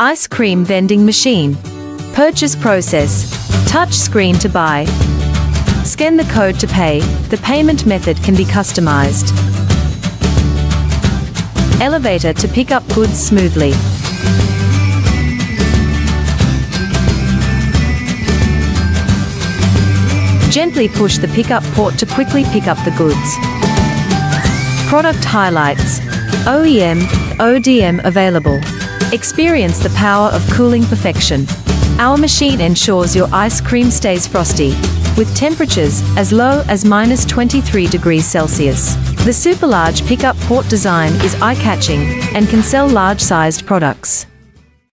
Ice Cream Vending Machine. Purchase process. Touch screen to buy. Scan the code to pay. The payment method can be customized. Elevator to pick up goods smoothly. Gently push the pickup port to quickly pick up the goods. Product highlights. OEM, ODM available. Experience the power of cooling perfection. Our machine ensures your ice cream stays frosty, with temperatures as low as -23 degrees Celsius. The super large pickup port design is eye-catching and can sell large-sized products.